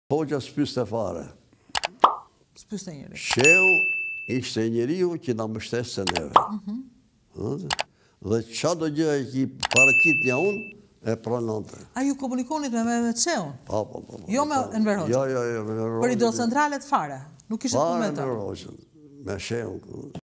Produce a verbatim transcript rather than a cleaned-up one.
Hoxha s'pyste fare. S'pyste njëri. Shehu ishte njeriu që na mbështeste neve. Dhe çdo gjë që paraqitja unë e pranonte. A ju komunikonit me Mehmet Shehun? Po, po, po. Jo me Enver Hoxhën? Jo, jo, jo. Për idrocentralet fare? Nuk ishte punë me të? Pa Enver Hoxhën, me Shehun.